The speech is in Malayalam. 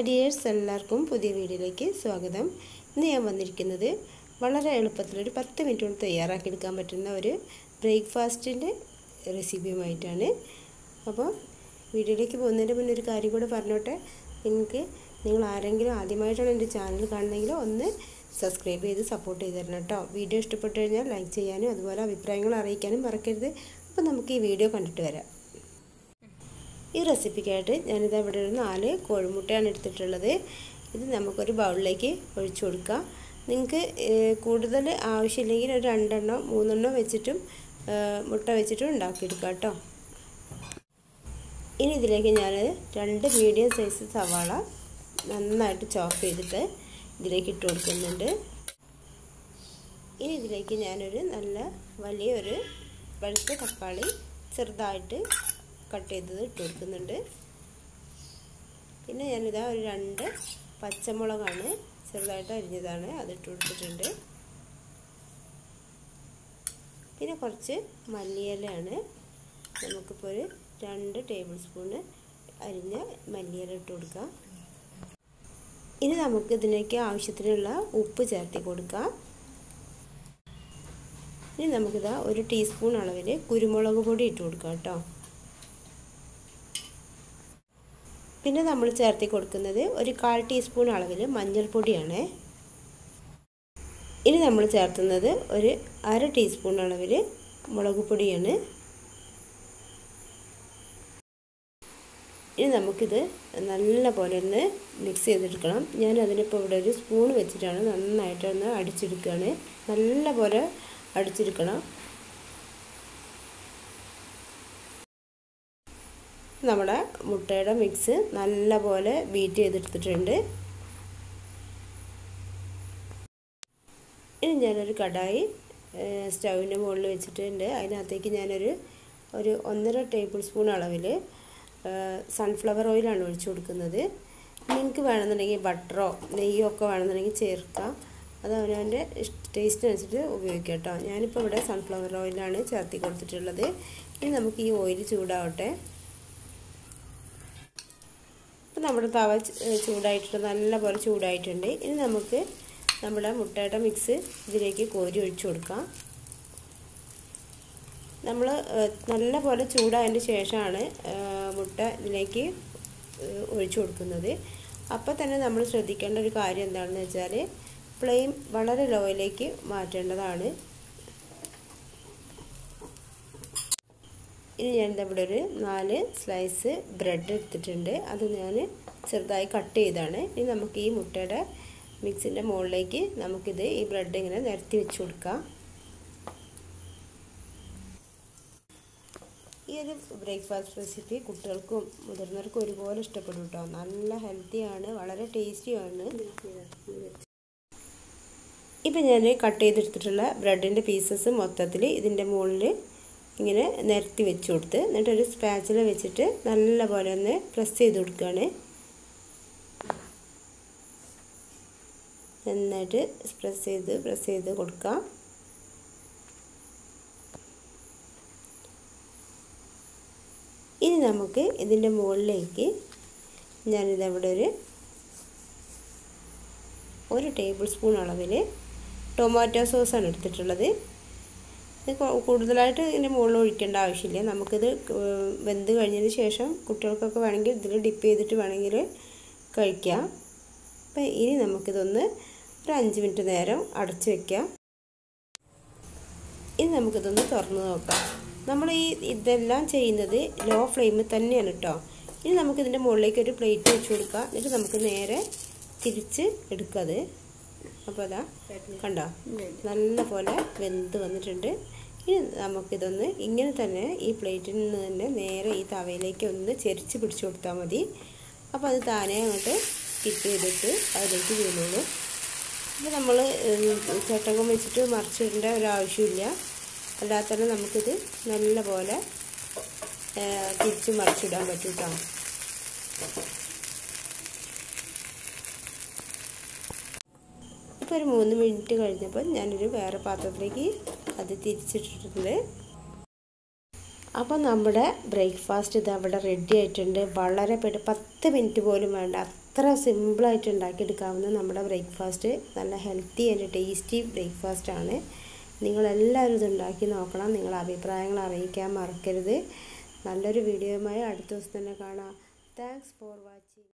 ഡിയേഴ്സ് എല്ലാവർക്കും പുതിയ വീഡിയോയിലേക്ക് സ്വാഗതം. ഇന്ന് ഞാൻ വന്നിരിക്കുന്നത് വളരെ എളുപ്പത്തിൽ ഒരു 10 മിനിറ്റ് കൊണ്ട് തയ്യാറാക്കിയെടുക്കാൻ പറ്റുന്ന ഒരു ബ്രേക്ക്ഫാസ്റ്റിൻ്റെ റെസിപ്പിയുമായിട്ടാണ്. അപ്പോൾ വീഡിയോയിലേക്ക് പോകുന്നതിന് മുന്നേ ഒരു കാര്യം കൂടെ പറഞ്ഞോട്ടെ. നിങ്ങൾ ആരെങ്കിലും ആദ്യമായിട്ടാണ് എൻ്റെ ചാനൽ കാണുന്നതെങ്കിൽ ഒന്ന് സബ്സ്ക്രൈബ് ചെയ്ത് സപ്പോർട്ട് ചെയ്ത് തരണം കേട്ടോ. വീഡിയോ ഇഷ്ടപ്പെട്ടു കഴിഞ്ഞാൽ ലൈക്ക് ചെയ്യാനും അതുപോലെ അഭിപ്രായങ്ങൾ അറിയിക്കാനും മറക്കരുത്. അപ്പോൾ നമുക്ക് ഈ വീഡിയോ കണ്ടിട്ട് വരാം. ഈ റെസിപ്പിക്കായിട്ട് ഞാനിത് ഇവിടെ ഒരു 4 കോഴിമുട്ടയാണ് എടുത്തിട്ടുള്ളത്. ഇത് നമുക്കൊരു ബൗളിലേക്ക് ഒഴിച്ചു കൊടുക്കാം. നിങ്ങൾക്ക് കൂടുതൽ ആവശ്യമില്ലെങ്കിൽ ഒരു 2 3 വെച്ചിട്ടും മുട്ട വെച്ചിട്ടും ഉണ്ടാക്കിയെടുക്കാം കേട്ടോ. ഇനി ഇതിലേക്ക് ഞാൻ 2 മീഡിയം സൈസ് സവാള നന്നായിട്ട് ചോപ്പ് ചെയ്തിട്ട് ഇതിലേക്ക് ഇട്ട് കൊടുക്കുന്നുണ്ട്. ഇനി ഇതിലേക്ക് ഞാനൊരു നല്ല വലിയൊരു വെളുത്ത തക്കാളി ചെറുതായിട്ട് കട്ട് ചെയ്തത് ഇട്ട് കൊടുക്കുന്നുണ്ട്. പിന്നെ ഞാനിതാ ഒരു 2 പച്ചമുളകാണ് ചെറുതായിട്ട് അരിഞ്ഞതാണ്, അതിട്ട് കൊടുത്തിട്ടുണ്ട്. പിന്നെ കുറച്ച് മല്ലിയിലയാണ്, നമുക്കിപ്പോൾ ഒരു 2 ടേബിൾ സ്പൂണ് അരിഞ്ഞ മല്ലിയില ഇട്ട് കൊടുക്കാം. ഇനി നമുക്ക് ഇതിലേക്ക് ആവശ്യത്തിനുള്ള ഉപ്പ് ചേർത്തി കൊടുക്കാം. ഇനി നമുക്കിതാ ഒരു ടീസ്പൂൺ അളവിൽ കുരുമുളക് പൊടി ഇട്ട് കൊടുക്കാം കേട്ടോ. പിന്നെ നമ്മൾ ചേർത്തി കൊടുക്കുന്നത് ഒരു 1/4 ടീസ്പൂൺ അളവിൽ മഞ്ഞൾപ്പൊടിയാണ്. ഇനി നമ്മൾ ചേർത്തുന്നത് ഒരു 1/2 ടീസ്പൂൺ അളവിൽ മുളക് പൊടിയാണ്. ഇനി നമുക്കിത് നല്ല പോലെ ഒന്ന് മിക്സ് ചെയ്തെടുക്കണം. ഞാൻ അതിനിപ്പോൾ ഇവിടെ ഒരു സ്പൂൺ വെച്ചിട്ടാണ് നന്നായിട്ടൊന്ന് അടിച്ചെടുക്കുകയാണ്. നല്ല പോലെ അടിച്ചെടുക്കണം. നമ്മുടെ മുട്ടയുടെ മിക്സ് നല്ല പോലെ ബീറ്റ് ചെയ്തെടുത്തിട്ടുണ്ട്. ഇനി ഞാനൊരു കടായി സ്റ്റൗവിൻ്റെ മുകളിൽ വെച്ചിട്ടുണ്ട്. അതിനകത്തേക്ക് ഞാനൊരു 1.5 ടേബിൾ സ്പൂൺ അളവിൽ സൺഫ്ലവർ ഓയിലാണ് ഒഴിച്ചു കൊടുക്കുന്നത്. നിങ്ങൾക്ക് വേണമെന്നുണ്ടെങ്കിൽ ബട്ടറോ നെയ്യോ ഒക്കെ വേണമെന്നുണ്ടെങ്കിൽ ചേർക്കാം. അത് അവനവൻ്റെ ടേസ്റ്റിനനുസരിച്ച് ഉപയോഗിക്കാം കേട്ടോ. ഞാനിപ്പോൾ ഇവിടെ സൺഫ്ലവർ ഓയിലാണ് ചേർത്തി കൊടുത്തിട്ടുള്ളത്. ഇനി നമുക്ക് ഈ ഓയിൽ ചൂടാവട്ടെ. അപ്പോൾ നമ്മുടെ തവ ചൂടായിട്ടുണ്ട്, നല്ല പോലെ ചൂടായിട്ടുണ്ട്. ഇനി നമുക്ക് നമ്മുടെ മുട്ടയുടെ മിക്സ് ഇതിലേക്ക് കോരി ഒഴിച്ചു കൊടുക്കാം. നമ്മൾ നല്ല പോലെ ചൂടായതിന് ശേഷമാണ് മുട്ട ഇതിലേക്ക് ഒഴിച്ചു കൊടുക്കുന്നത്. അപ്പോൾ തന്നെ നമ്മൾ ശ്രദ്ധിക്കേണ്ട ഒരു കാര്യം എന്താണെന്ന് വെച്ചാൽ ഫ്ലെയിം വളരെ ലോയിലേക്ക് മാറ്റേണ്ടതാണ്. ഇനി ഞാൻ ഇവിടെ ഒരു 4 സ്ലൈസ് ബ്രെഡ് എടുത്തിട്ടുണ്ട്. അത് ഞാൻ ചെറുതായി കട്ട് ചെയ്താണ്. ഇനി നമുക്ക് ഈ മുട്ടയുടെ മിക്സിൻ്റെ മുകളിലേക്ക് നമുക്കിത് ഈ ബ്രെഡ് ഇങ്ങനെ നിരത്തി വെച്ച് കൊടുക്കാം. ഈ ഒരു ബ്രേക്ക്ഫാസ്റ്റ് റെസിപ്പി കുട്ടികൾക്കും മുതിർന്നവർക്കും ഒരുപോലെ ഇഷ്ടപ്പെടും കേട്ടോ. നല്ല ഹെൽത്തിയാണ്, വളരെ ടേസ്റ്റിയാണ്. ഇപ്പം ഞാൻ കട്ട് ചെയ്തെടുത്തിട്ടുള്ള ബ്രെഡിൻ്റെ പീസസ് മൊത്തത്തിൽ ഇതിൻ്റെ മുകളിൽ ഇങ്ങനെ നിരത്തി വെച്ച് കൊടുത്ത് എന്നിട്ടൊരു സ്പാച്ചില വെച്ചിട്ട് നല്ല പോലെ ഒന്ന് പ്രസ് ചെയ്ത് കൊടുക്കുകയാണ്. നന്നായിട്ട് പ്രസ് ചെയ്ത് കൊടുക്കാം. ഇനി നമുക്ക് ഇതിൻ്റെ മുകളിലേക്ക് ഞാനിതവിടെ ഒരു ടേബിൾ സ്പൂൺ അളവിൽ ടൊമാറ്റോ സോസാണ് എടുത്തിട്ടുള്ളത്. കൂടുതലായിട്ട് ഇതിൻ്റെ മുകളിൽ ഒഴിക്കേണ്ട ആവശ്യമില്ല. നമുക്കിത് വെന്ത് കഴിഞ്ഞതിന് ശേഷം കുട്ടികൾക്കൊക്കെ വേണമെങ്കിൽ ഇതിൽ ഡിപ്പ് ചെയ്തിട്ട് വേണമെങ്കിൽ കഴിക്കാം. അപ്പം ഇനി നമുക്കിതൊന്ന് ഒരു 5 മിനിറ്റ് നേരം അടച്ച് വയ്ക്കാം. ഇനി നമുക്കിതൊന്ന് തുറന്ന് നോക്കാം. നമ്മൾ ഇതെല്ലാം ചെയ്യുന്നത് ലോ ഫ്ലെയിമിൽ തന്നെയാണ് കേട്ടോ. ഇനി നമുക്കിതിൻ്റെ മുകളിലേക്ക് ഒരു പ്ലേറ്റ് വെച്ച് കൊടുക്കാം. എന്നിട്ട് നമുക്ക് നേരെ തിരിച്ച് എടുക്കാം. അപ്പോൾ അതാ കണ്ടോ, നല്ല പോലെ വെന്ത് വന്നിട്ടുണ്ട്. ഇനി നമുക്കിതൊന്ന് ഇങ്ങനെ തന്നെ ഈ പ്ലേറ്റിൽ നിന്ന് തന്നെ നേരെ ഈ തവയിലേക്ക് ഒന്ന് ചെരിച്ച് പിടിച്ചു കൊടുത്താൽ മതി. അപ്പോൾ അത് താനെ അങ്ങോട്ട് സ്കിപ്പ് ചെയ്തിട്ട് അതിലേക്ക് വീണോളൂ. അപ്പോൾ നമ്മൾ ചട്ടകം വെച്ചിട്ട് മറിച്ചിടേണ്ട ഒരാവശ്യമില്ല. അല്ലാതെ തന്നെ നമുക്കിത് നല്ല പോലെ തിരിച്ച് മറിച്ചിടാൻ പറ്റും കേട്ടോ. ഇപ്പോൾ ഒരു 3 മിനിറ്റ് കഴിഞ്ഞപ്പോൾ ഞാനൊരു വേറെ പാത്രത്തിലേക്ക് അത് തിരിച്ചിട്ടിട്ടുണ്ട്. അപ്പോൾ നമ്മുടെ ബ്രേക്ക്ഫാസ്റ്റ് ഇത് അവിടെ റെഡി ആയിട്ടുണ്ട്. വളരെ 10 മിനിറ്റ് പോലും വേണ്ട, അത്ര അത്ര സിമ്പിളായിട്ട് ഉണ്ടാക്കിയെടുക്കാവുന്ന നമ്മുടെ ബ്രേക്ക്ഫാസ്റ്റ് നല്ല ഹെൽത്തി ആൻഡ് ടേസ്റ്റി ബ്രേക്ക്ഫാസ്റ്റാണ്. നിങ്ങളെല്ലാവരും ഇത് ഉണ്ടാക്കി നോക്കണം. നിങ്ങളുടെ അഭിപ്രായങ്ങൾ അറിയിക്കാൻ മറക്കരുത്. നല്ലൊരു വീഡിയോയുമായി അടുത്ത ദിവസം തന്നെ കാണാം. Thanks for watching.